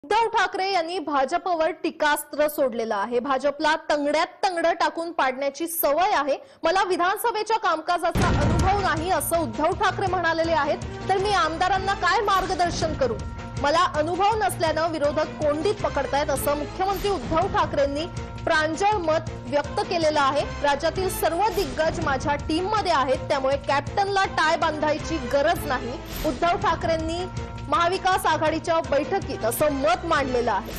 उद्धव ठाकरे यांनी भाजपवर टीकास्त्र सोडलेलं आहे। भाजपला तंगड्यात तंगडं टाकून पाडण्याची सवय आहे। मला विधानसभेच्या कामकाजाचा अनुभव नाही असं उद्धव ठाकरे म्हणालेले आहेत। तर मी आमदारांना काय मार्गदर्शन करू? मला अनुभव नसल्यानं विरोधक कोंडीत पकडतायत असं मुख्यमंत्री उद्धव ठाकरेंनी प्रांजळ मत व्यक्त केलेलं आहे। राज्यातील सर्व दिग्गज माझ्या टीममध्ये आहेत, त्यामुळे कॅप्टनला टाय बांधायची गरज नाही। उद्धव ठाकरेंनी महाविकास आघाडीच्या बैठकीत असं मत मांडलेलं आहे।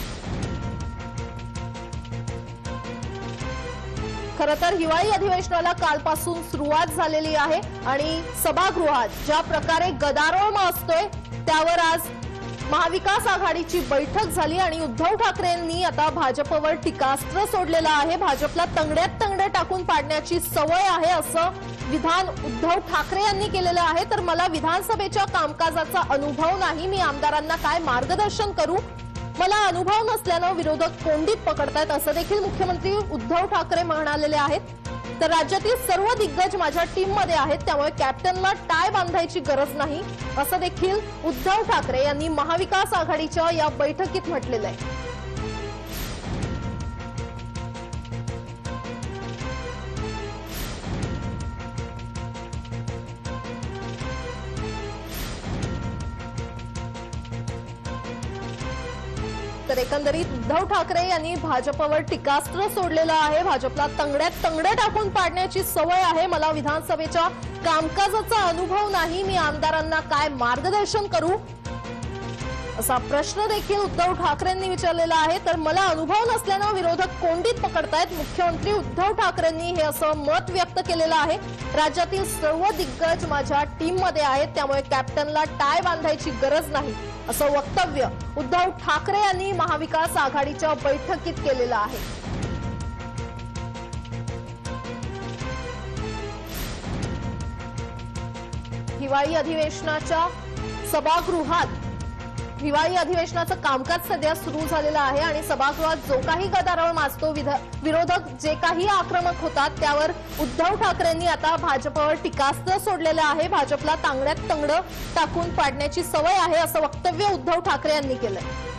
खरं तर हिवाळी अधिवेशनाला कालपासून सुरुवात झालेली आहे आणि सभागृहात ज्या प्रकारे गदारोळ माजतोय त्यावर आज महाविकास आघाडीची बैठक झाली आणि उद्धव ठाकरेंनी आता भाजपवर टीकास्त्र सोडलेलं आहे। भाजपला तंगड्यात तंगडं टाकून पाडण्याची सवय आहे असं विधान उद्धव ठाकरे यांनी केलेलं आहे। तर मला विधानसभेच्या कामकाजाचा अनुभव नाही, मी आमदारांना काय मार्गदर्शन करू? मला अनुभव नसल्यानं विरोधक कोंडीत पकडतायत असं देखील मुख्यमंत्री उद्धव ठाकरे म्हणालेले आहेत। तर राज्यातील सर्व दिग्गज माझ्या टीममध्ये आहेत, त्यामुळे कॅप्टनला टाय बांधायची गरज नाही असं देखील उद्धव ठाकरे यांनी महाविकास आघाडीच्या या बैठकीत म्हटलेलं आहे। तर एकंदरीत उद्धव ठाकरे यांनी भाजपवर टीकास्त्र सोडलेलं आहे। भाजपला तंगड्यात तंगडं टाकून पाडण्याची सवय आहे। मला विधानसभेच्या कामकाजाचा अनुभव नाही, मी आमदारांना काय मार्गदर्शन करू असा प्रश्न देखील उद्धव ठाकरेंनी विचारलेला आहे। तर मला अनुभव नसल्यानं विरोधक कोंडीत पकडतायत। मुख्यमंत्री उद्धव ठाकरेंनी हे असं मत व्यक्त केलेलं आहे। राज्यातील सर्व दिग्गज माझ्या टीममध्ये आहेत, त्यामुळे कॅप्टनला टाय बांधायची गरज नाही असं वक्तव्य उद्धव ठाकरे यांनी महाविकास आघाडीच्या बैठकीत केलेलं आहे। हिवाळी अधिवेशनाच्या सभागृहात हिवाळी अधिवेशनाचं कामकाज सध्या सुरू झालेलं आहे आणि सभागृहात जो काही गदारोळ माजतो, विरोधक जे काही आक्रमक होतात त्यावर उद्धव ठाकरेंनी आता भाजपवर टीकास्त्र सोडलेलं आहे। भाजपला तांगड्यात तंगडं टाकून पाडण्याची सवय आहे असं वक्तव्य उद्धव ठाकरे यांनी केलंय।